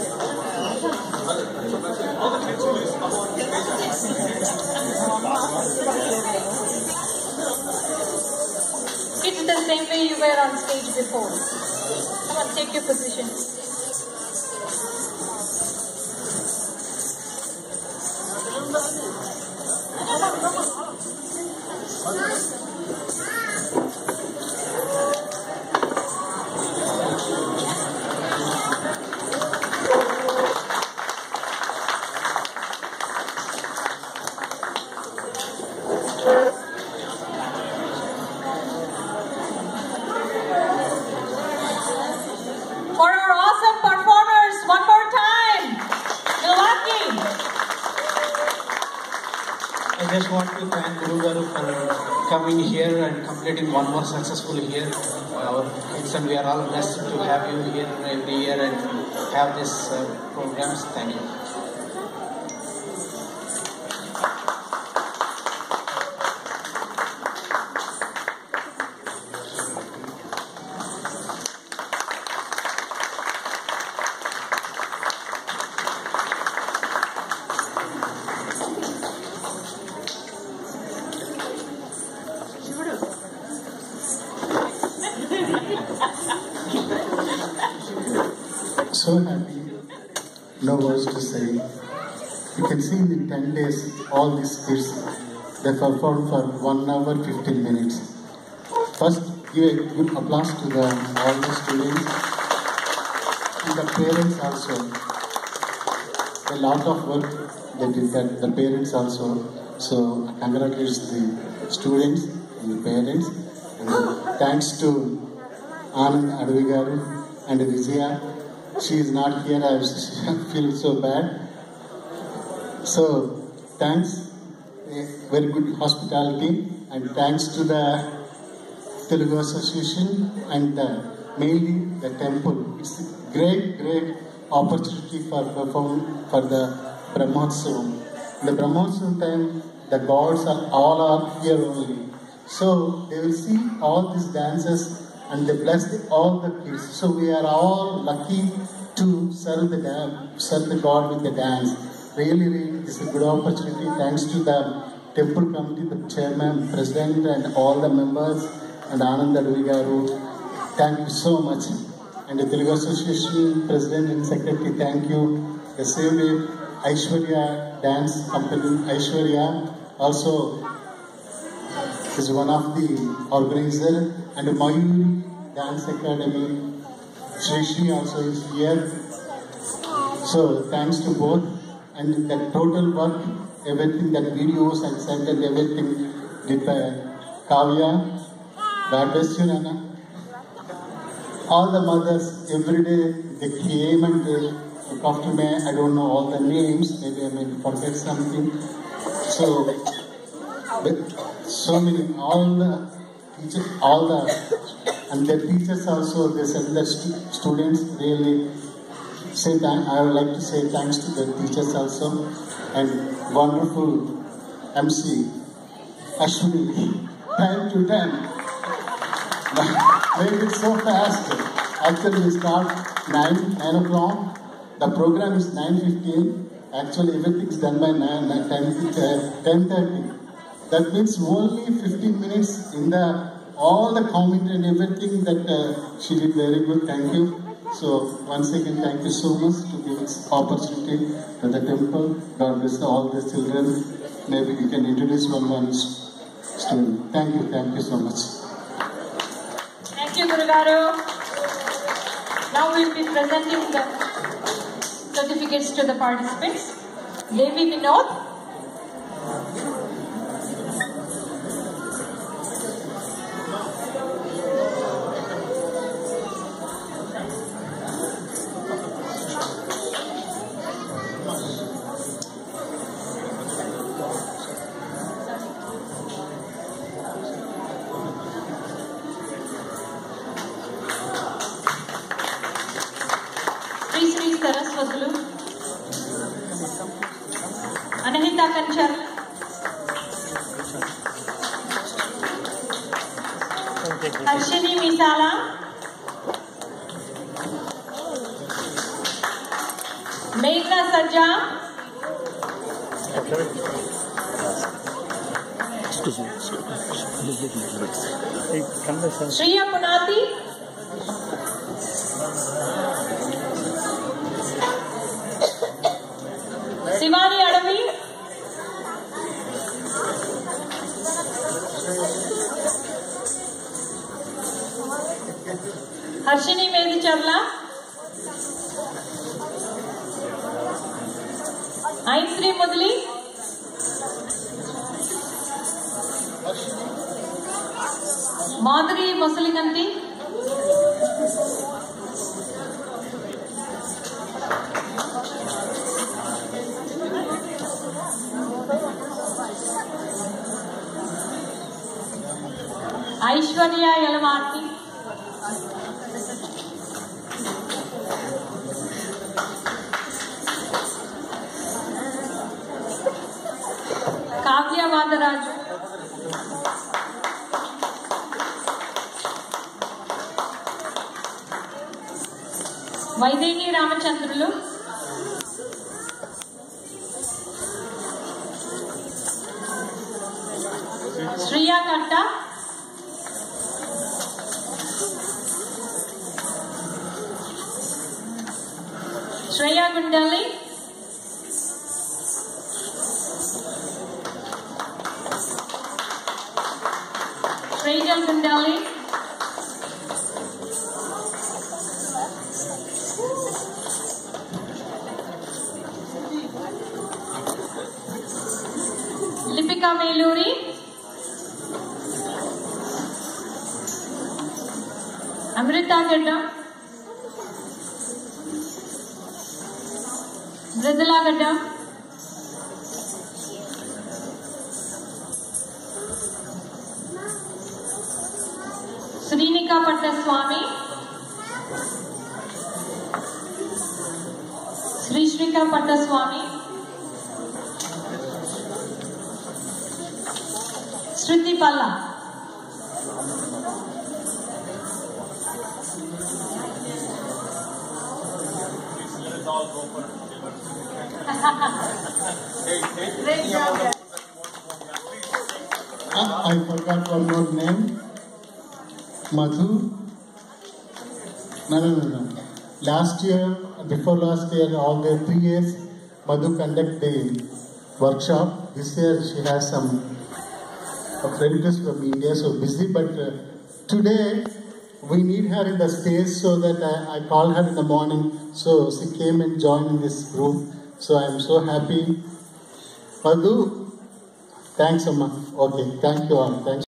It's the same way you were on stage before. Come on, take your position. For our awesome performers, one more time, Milwaukee. I just want to thank Guru Garu for coming here and completing one more successful year. Our kids and we are all blessed to have you here every year and have these programs. Thank you. So happy, no words to say. You can see in 10 days, all these kids, they performed for 1 hour 15 minutes. First, give a good applause to all the students and the parents also. A lot of work they did that, the parents also. So, I congratulate the students and the parents. And thanks to Anand Advigaru and Vijaya. She is not here, I feel so bad. So, thanks, very good hospitality, and thanks to the Telugu Association and mainly the temple. It's a great opportunity for performing for the Brahmotsavam. In the Brahmotsavam time, the gods are here only. So, they will see all these dances and they bless all the kids. So we are all lucky to serve the God with the dance. Really, it's a good opportunity. Thanks to the temple committee, the chairman, president, and all the members, and Anand Advigaru. Thank you so much. And the Telugu Association president and secretary, thank you. The same way, Aishwarya Dance Company, Aishwarya also is one of the organizers, and Mayuri Dance Academy, Shri also is here. So thanks to both, and the total work, everything, that videos and sent and everything did Kavya, God bless you, Nana. All the mothers, every day they came and they look after me. I don't know all the names, maybe I may forget something. So many, all the teachers, and the teachers also, they send the students really say thank. I would like to say thanks to the teachers also, and wonderful MC, Ashwini, time to time. Made it so fast. Actually, we start 9 o'clock. The program is 9:15. Actually, everything is done by 10:30. That means only 15 minutes in all the commentary and everything that she did very good. Thank you. So once again, thank you so much to give this opportunity to the temple. God bless all the children. Maybe you can introduce one student. Thank you so much. Thank you, Guru Garu. Now we will be presenting the certificates to the participants. Devi Vinod. Sri Saraswatulu, Anahita Kanchar, Harshini Misala, Meghna Sajja, Shriya Punati, Shivani Adavi, Harshini Medi Chavla, Ainshri Mudli, Madhuri Musaliganti, Aishwarya Yalamarti, Kavya Vadaraju, Vaidehi Ramachandrulu, Shriya Katta, Shreya Gundali, Shrejal Gundali, Lipika Meluri, Amrita Gadda, Bridula Gadda, Srinika Pattaswamy, Srishrika Pattaswamy, Shruti Palla, Great job. I forgot one more name. Madhu. No. Last year, before last year, all the 3 years, Madhu conducted the workshop. This year she has some friends from India, so busy. But today we need her in the space, so that I called her in the morning. So she came and joined in this group. So I am so happy. Madhu, thanks, Amma. Okay, thank you all. Thanks.